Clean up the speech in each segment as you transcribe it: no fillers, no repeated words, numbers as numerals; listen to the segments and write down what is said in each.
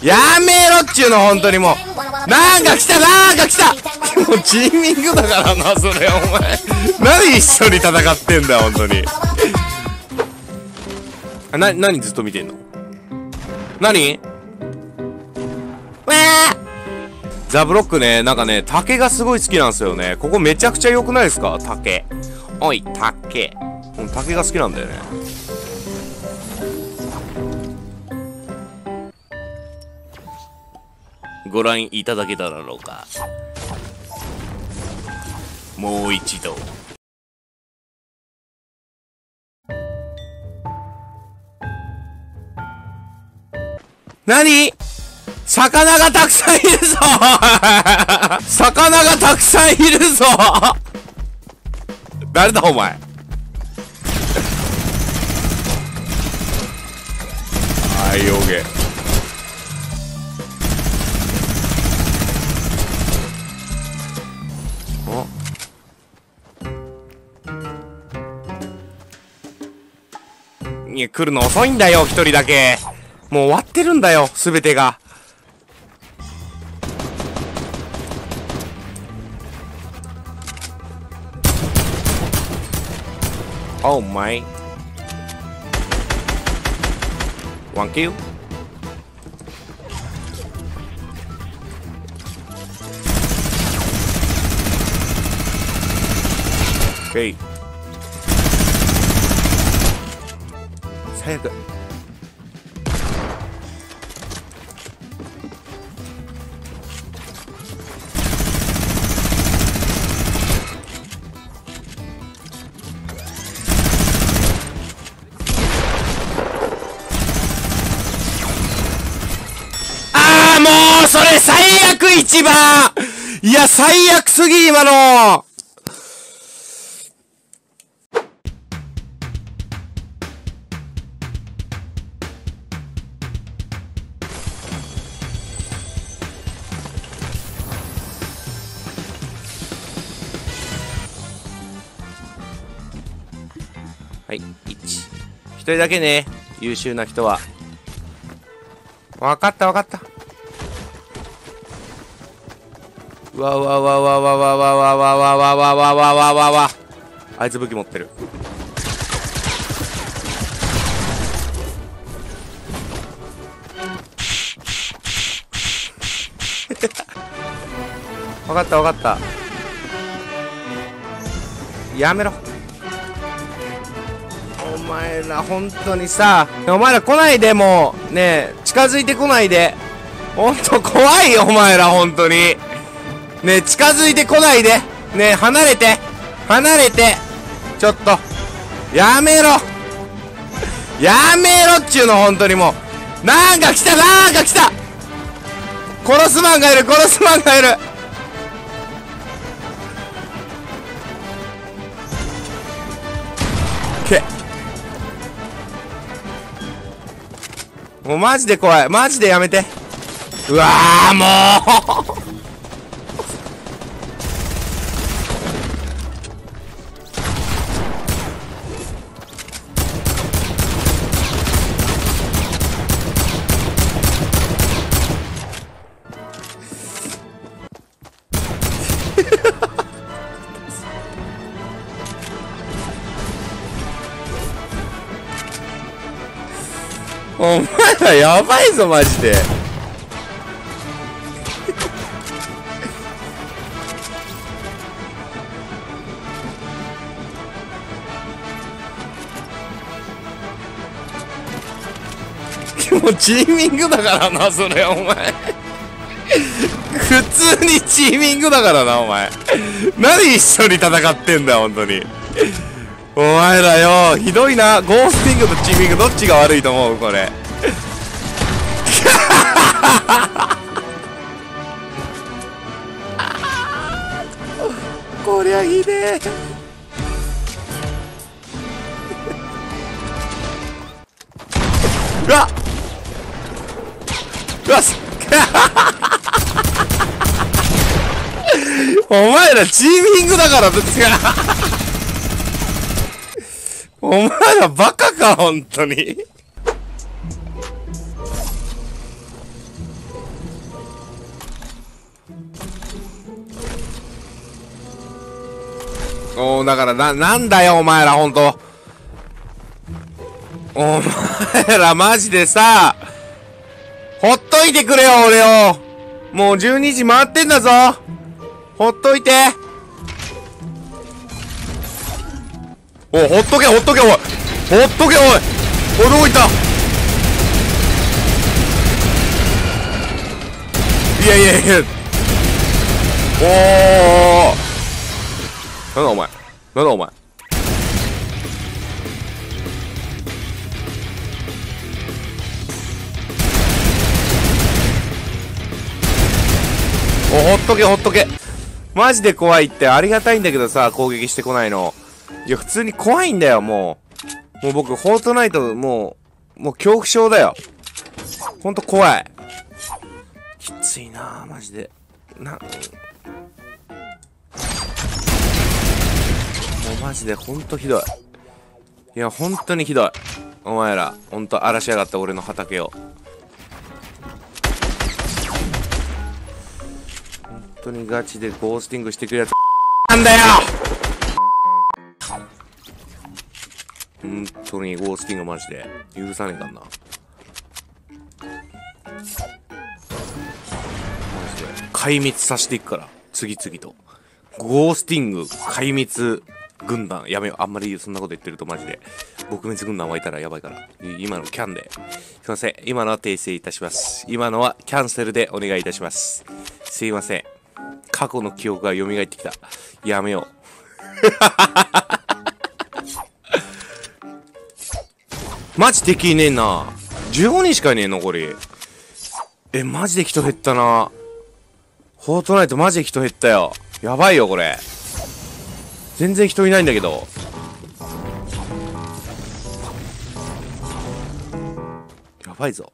やめろっちゅうの、本当にもう。なんか来た、なんか来た。もうチーミングだからな、それ、お前。何一緒に戦ってんだよ、本当に。何ずっと見てんの？何？わー！ザブロックね、なんかね、竹がすごい好きなんですよね。ここめちゃくちゃ良くないですか？竹。おい、竹。竹が好きなんだよね。ご覧いただけただろうか。もう一度。何？魚がたくさんいるぞ魚がたくさんいるぞ誰だお前はい、オーケー。いや、来るの遅いんだよ、一人だけ。もう終わってるんだよ、すべてが。Oh my. One kill. Okay. 最悪。もうそれ最悪一番。いや最悪すぎ今の。はい、一人だけね、優秀な人は。わかったわかった。わわわわわわわわわわわわわわわわわ。あいつ武器持ってる。わかったわかった。やめろ。お前ら本当にさ、お前ら来ないで、もうねえ、近づいてこないで。ほんと怖いよお前ら本当に。ねえ、近づいてこないで。ねえ、離れて離れて。ちょっとやめろやめろっちゅうの、本当にもう。なんか来た、なんか来た。殺すマンがいる、殺すマンがいる。けもうマジで怖い、マジでやめて。うわーもうお前らやばいぞマジで。もうチーミングだからなそれ、お前普通にチーミングだからなお前。何一緒に戦ってんだよ本当に。お前らよ、ひどいな。ゴースティングとチーミングどっちが悪いと思うこれこりゃひでえ。うわっうわっお前らチーミングだからぶつかお前らバカか本当に。 おー、だからなんだよお前らほんと。お前らマジでさ、ほっといてくれよ俺を。もう12時回ってんだぞ。ほっといて。おい、ほっとけほっとけおい、ほっとけおい、おいどこ行った。いやいやいや、おー、なんだお前、なんだお前。お、ほっとけほっとけ。マジで怖いって。ありがたいんだけどさ、攻撃してこないの。いや、普通に怖いんだよ、もう。もう僕、フォートナイト、もう恐怖症だよ。ほんと怖い。きついなぁ、マジで。もうマジでほんとひどい。いや、ほんとにひどい。お前ら、ほんと荒らしやがった俺の畑を。ほんとにガチでゴースティングしてくるやつなんだよ。ほんとにゴースティングマジで許さねえかんな。マジで壊滅させていくから次々と。ゴースティング壊滅軍団やめよう。あんまりそんなこと言ってるとマジで撲滅軍団湧いたらやばいから。今のキャンで、すいません、今のは訂正いたします。今のはキャンセルでお願いいたします。すいません、過去の記憶が蘇ってきた。やめよう。マジ敵いねえな。15人しかいねえ残り。マジで人減ったな。フォートナイトマジで人減ったよ。やばいよこれ。全然人いないんだけど。やばいぞ。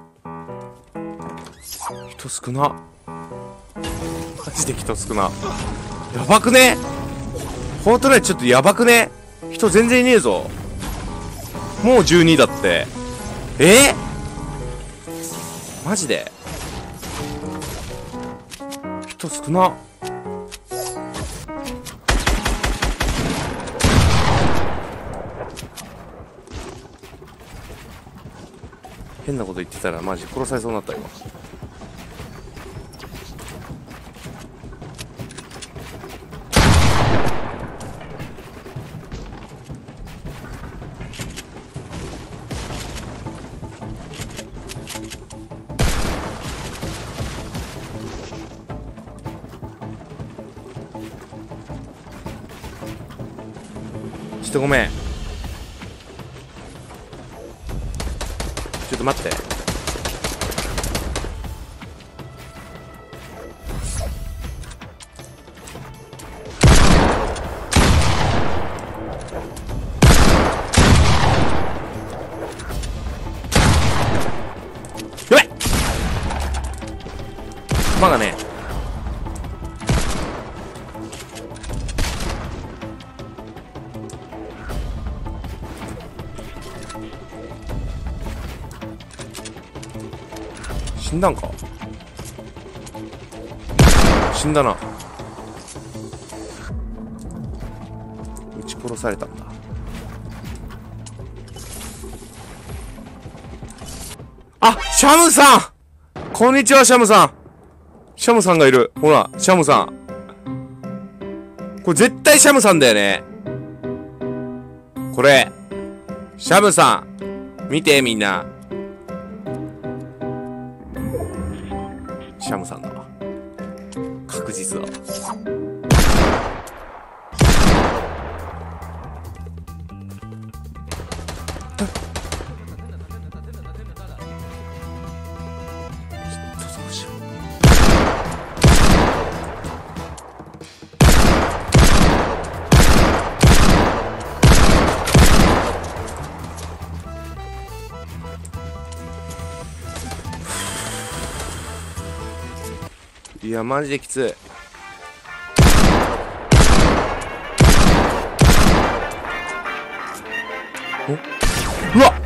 人少な。マジで人少な。やばくね。フォートナイトちょっとやばくね。人全然いねえぞ。もう12だって。マジで人少な。変なこと言ってたらマジ殺されそうになった今。ちょっとごめん。ちょっと待って。やばい。弾がね。死んだんか。死んだな。撃ち殺されたんだ。あ、シャムさん、こんにちは。シャムさん、シャムさんがいる。ほらシャムさん、これ絶対シャムさんだよね。これシャムさん見てみんな。シャムさんだわ。確実だわ。いやマジできつい。うわっ、